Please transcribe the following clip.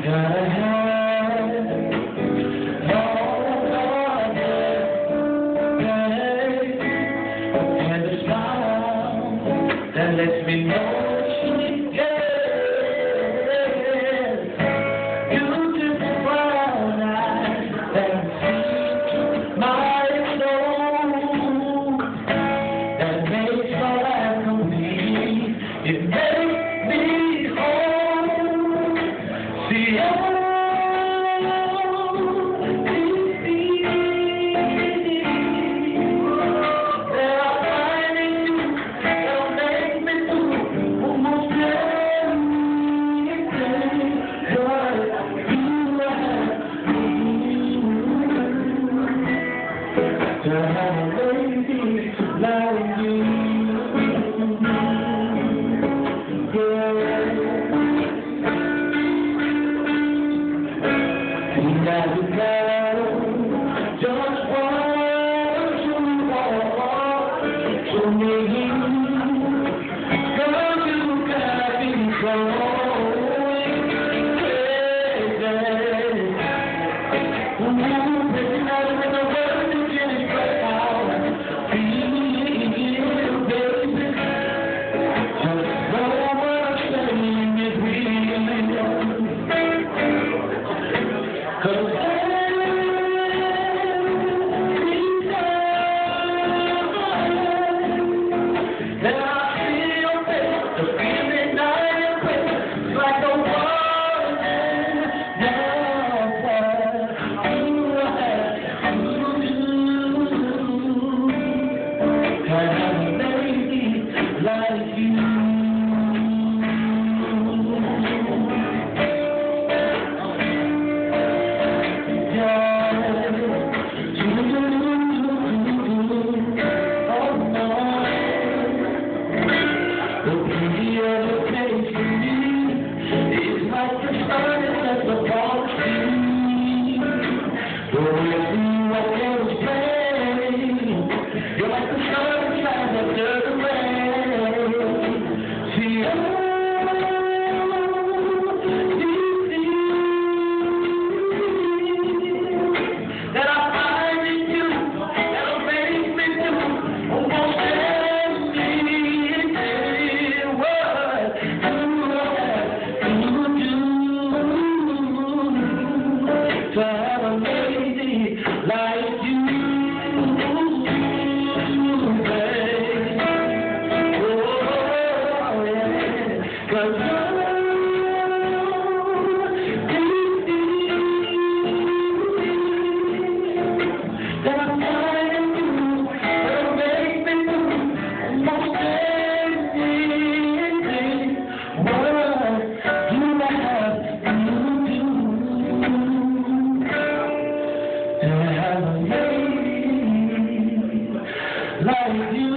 Gotta have all the day, and a smile that lets me know she cares. Beautiful brown eyes that see my soul, that makes my life complete. It makes me whole. See, to have a lady like you, yeah. And I just want you all to me, girl, you got me going crazy. Baby, not in the world to get it right out. Feel, baby, just know what I'm saying is real. 'Cause that I feel better, the feeling I am with, it's like a warning. Have a lady like you. Yeah. Oh no. The beauty of the place for me is like the sun at the ball sea. The way you walk in the rain, you're like the sunshine after the rain. See, that I find in you, that'll make me do almost anything what you do. To have a lady like you, babe. Oh, yeah. 'Cause that I'm finding you, that'll make me do almost anything what you have you do. To have a lady like you.